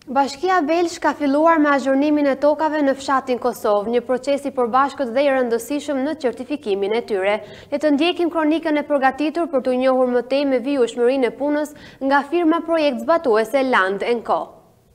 Bashkia Belsh ka filluar me azhornimin e tokave në Fshatin Kosove, një proces i përbashkët dhe i rëndësishëm në certifikimin e tyre. Le të ndjekim kronikën e përgatitur për të njohur më tej me vijueshmërinë e punës nga firma projekt zbatuese Land & Co.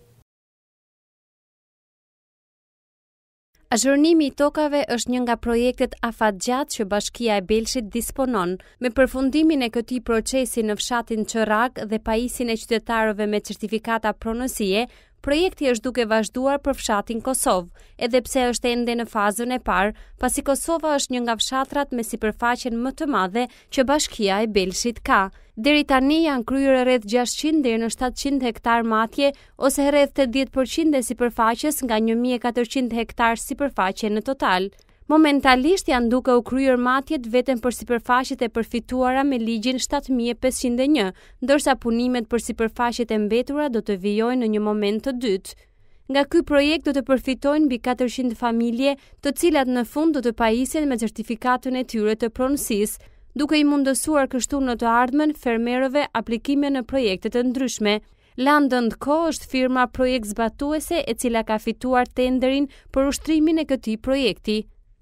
Azhornimi i tokave është një nga projektet afatgjatë që Bashkia e Belshit disponon. Me përfundimin e këtij procesi në fshatin Çorak dhe pajisin e qytetarëve me certifikata pronësie, projekti është duke vazhduar për Fshatin Kosove, edhe pse është ende në fazën e parë, pasi Kosova është një nga fshatrat me sipërfaqen më të madhe që Bashkia e Belshit ka. Deri tani janë kryer rreth 600 deri në 700 hektar matje ose rreth 80% e sipërfaqes nga 1400 hektar sipërfaqe në total. Momentalisht janë duke u kryer matjet vetëm për sipërfaqet e përfituara me ligjin 7501, ndërsa punimet për sipërfaqet e mbetura do të vijojnë në një moment të dytë. Nga ky projekt do të përfitojnë mbi 400 familje, të cilat në fund do të pajisen me certifikatën e tyre të pronësisë, duke i mundësuar kështu në të ardhmen fermerëve aplikime në projekte të ndryshme. Land & Co është firma projekt zbatuese e cila ka fituar tenderin për ushtrimin e këtij projekti.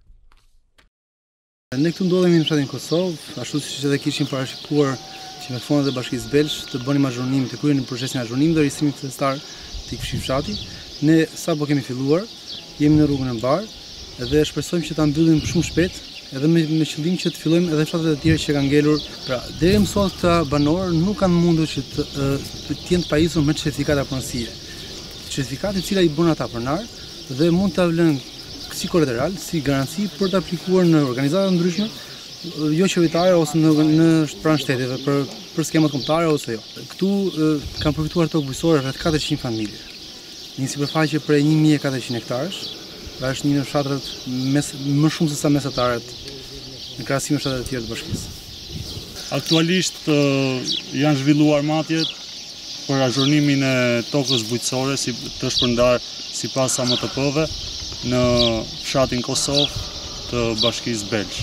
Ne këtu ndodhemi në Fshatin Kosove, ashtu siç edhe kishim parashikuar që me fondet e Bashkisë Belsh të bënim azhornim, të kryejmë procesin e azhornimit dhe risimit testar të këtij fshati. Ne sapo kemi filluar, jemi në rrugën e mbarë dhe shpresojmë që ta mbyllim shumë shpejt, edhe me qëllim që të fillojmë edhe fshatet e tjera që kanë ngelur. Pra, deri më sot këta banorë nuk kanë mundur që të jenë të pajisur me certifikata pronësie. Certifikati i cili i bën ata pronar dhe mund ta vlën si kolateral, si garanci për të aplikuar në organizata ndryshme, jo qeveritare ose në pranë shteteve për skemat kombëtare ose jo. Këtu kanë përfituar tokë bujqësore rreth 400 familje. Një sipërfaqe prej 1400 hektarësh, pra është një në fshatrat më shumë se sa mesataret në krahasim me fshatrat e tjera të bashkisë. Aktualisht janë zhvilluar matjet për azhornimin e tokës bujqësore të shpërndar sipas AMTP-ve në Fshatin Kosove të Bashkisë Belsh.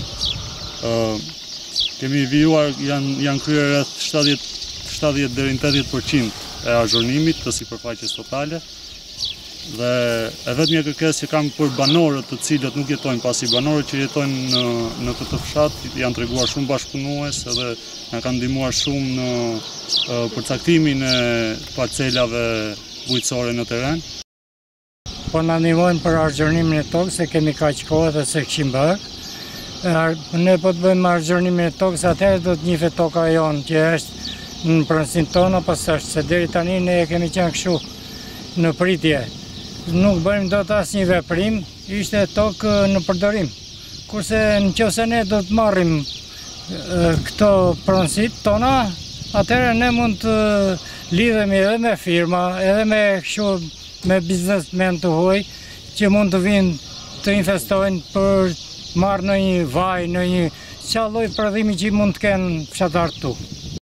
Kemi vijuar, janë kryer rreth 70 deri në 80% e azhornimit të sipërfaqes totale. Dhe e vetmja kërkesë që kam për banorët të cilët nuk jetojnë, pasi banorët që jetojnë në këtë fshat janë treguar shumë bashkëpunues edhe na kanë ndihmuar shumë në përcaktimin e parcelave bujqësore në terren. Po na ndihmojnë për azhornimin e tokës, se kemi kaq kohë dhe se kishim bërë. Ne po të bëjmë azhornimin e tokës, atëherë do të njihet toka jonë që është në pronësinë tonë apo s'është, se deri tani ne kemi qenë kështu në pritje. Nuk bëjmë dot asnjë veprim, ishte tokë në përdorim. Kurse nëse ne do të marrim këto pronësit tona, atëherë ne mund të lidhemi edhe me firma, edhe me kështu me biznesmen të huaj që mund të vinë të investojnë për marrë në një vaj, në një çfarë lloj prodhimi që mund të kenë fshatarët tu.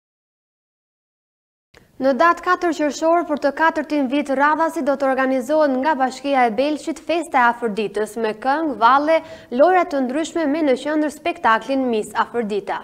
Në datë 4 qershor për të 4-tin vit radhasi do të organizohet nga Bashkia e Belshit festa e Afërditës me këngë, valle, lojra të ndryshme me në qendër spektaklin Miss Afërdita.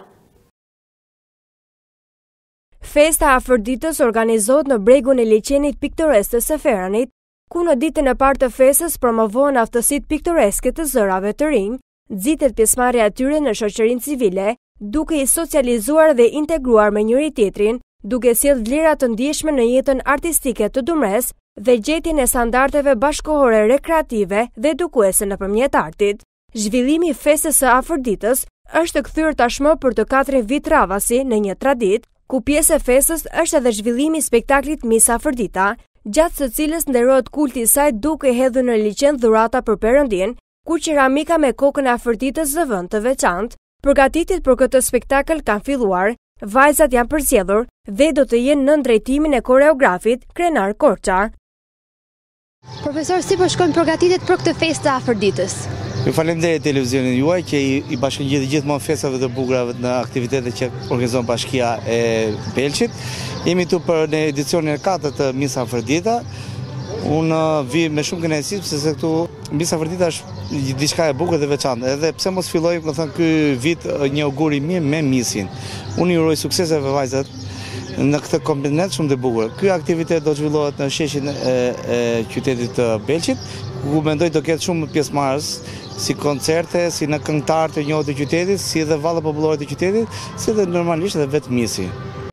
Festa e Afërditës organizohet në bregun e liçenit piktoresc të Seferanit, ku në ditën e parë të festës promovohen aftësitë piktoreske të zërave të rinj, nxitet pjesëmarrja e tyre në shoqërinë civile, duke i socializuar dhe integruar me njëri tjetrin, duke sjellë vlera të ndjeshme në jetën artistike të Dumres dhe gjetjen e standardeve bashkëkohore rekreative dhe edukuese nëpërmjet artit. Zhvillimi i festës së Afërditës është kthyer tashmë për të 4 vit radhasi në një traditë, ku pjesë e festës është edhe zhvillimi i spektaklit Miss Afërdita, gjatë së cilës nderohet kulti i saj duke hedhur në liçen dhurata për Perëndin, ku qeramika me kokën e Afërditës zë vend të veçantë. Përgatitjet për këtë spektakël kanë filluar, vajzat janë përzgjedhur dhe do të jenë në drejtimin e koreografit Krenar Korça. Profesor, si po shkojnë përgatitjet për këtë festë të Afërditës? Ju falenderoj televizionin juaj që i bashkëngjith gjithmonë festave të bukura në aktivitetet që organizon Bashkia e Belshit. Jemi këtu për në edicionin e 4 të Miss Afërdita. Unë vi me shumë kënaqësi sepse këtu Miss Afërdita është diçka e bukur dhe veçantë. Edhe pse mos filloj, ky vit një augur i mirë me Missin. Unë ju uroj suksese vajzat në këtë kombinet shumë të bukur. Ky aktivitet do zhvillohet në sheshin e qytetit të Belshit, ku mendoj do ketë shumë pjesëmarrës, si koncerte, si në këngëtar të njohur të qytetit, si edhe valla popullore të qytetit, si edhe normalisht edhe vetë misi.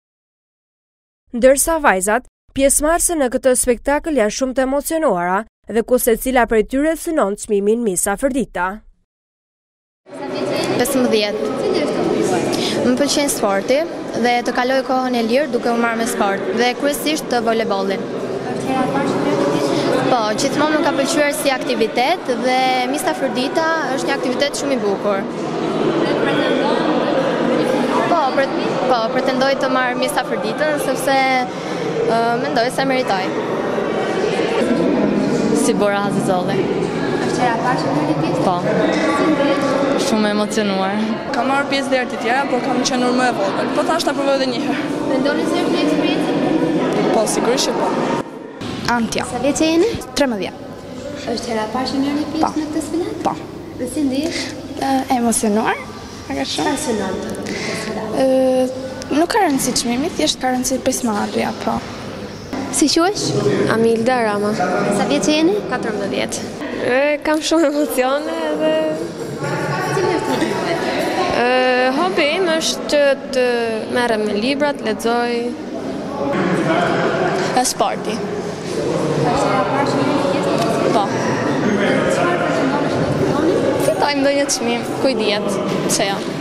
Ndërsa vajzat, pjesëmarrëse në këtë spektakël janë shumë të emocionuara dhe ku secila prej tyre synon çmimin Misa Fërdita. 15. Më pëlqen sporti dhe të kaloj kohën e lirë duke u marrë me sport dhe kryesisht të volebollin. Po, gjithmonë më ka pëlqyer si aktivitet dhe Misa Fërdita është një aktivitet shumë i bukur. Po, pretendoj të marr Misa Fërditën sepse mendoj se meritoj. Si Bora Hazizolli. Po. Shumë emocionuar. Kam marrë pjesë dhe të tjera, por kam qenur më e vogël. Po tash ta provoj edhe një herë. Mendoni se është një eksperiencë? Po, sigurisht që po. Antja. Sa vjeç jeni? 13. Është hera e parë që merrni pjesë në këtë sfidë? Po. Dhe si ndihesh? Emocionuar. Çfarë synon të këtë sfidë? Nuk ka rëndësi çmimi, thjesht ka rëndësi pjesëmarrja, po. Si quhesh? Amilda Rama. Sa vjeç jeni? 14. Kam shumë emocione dhe... Hobi im është që të merrem me libra, të lexoj. Sporti. Po. Fitojmë ndonjë çmim, ku i dihet, pse jo.